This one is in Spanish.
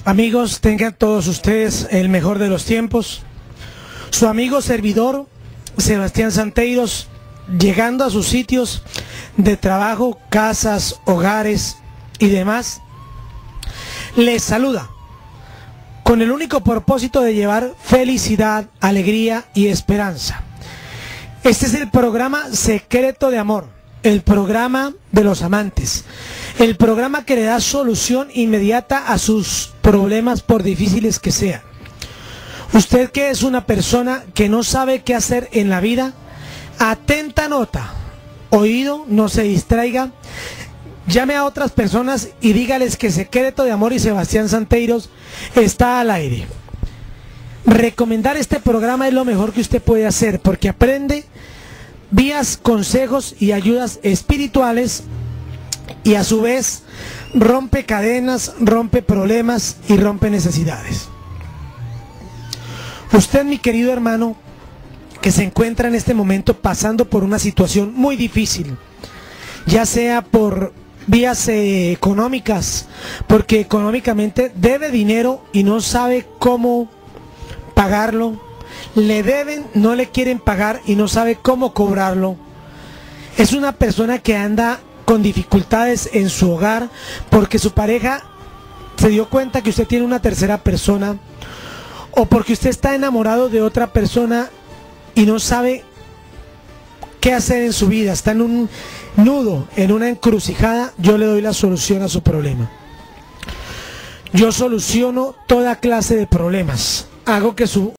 Amigos, tengan todos ustedes el mejor de los tiempos. Su amigo servidor, Sebastián Santeiros, llegando a sus sitios de trabajo, casas, hogares y demás, les saluda con el único propósito de llevar felicidad, alegría y esperanza. Este es el programa Secreto de Amor, el programa de los amantes, el programa que le da solución inmediata a sus problemas por difíciles que sean. Usted que es una persona que no sabe qué hacer en la vida, atenta nota, oído, no se distraiga, llame a otras personas y dígales que Secreto de Amor y Sebastián Santeiros está al aire. Recomendar este programa es lo mejor que usted puede hacer porque aprende vías, consejos y ayudas espirituales y a su vez rompe cadenas, rompe problemas y rompe necesidades. Usted, mi querido hermano, que se encuentra en este momento pasando por una situación muy difícil, ya sea por vías económicas, porque económicamente debe dinero y no sabe cómo pagarlo, le deben, no le quieren pagar y no sabe cómo cobrarlo. Es una persona que anda con dificultades en su hogar porque su pareja se dio cuenta que usted tiene una tercera persona, o porque usted está enamorado de otra persona y no sabe qué hacer en su vida, está en un nudo, en una encrucijada. Yo le doy la solución a su problema. Yo soluciono toda clase de problemas, hago que su